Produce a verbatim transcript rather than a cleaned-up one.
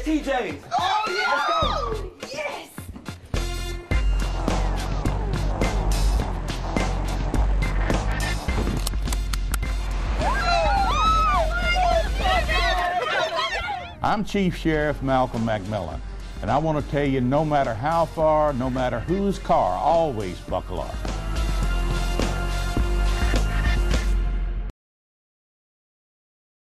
T Js. Oh, yeah! Let's go. Yes! I'm Chief Sheriff Malcolm McMillan, and I want to tell you, no matter how far, no matter whose car, always buckle up.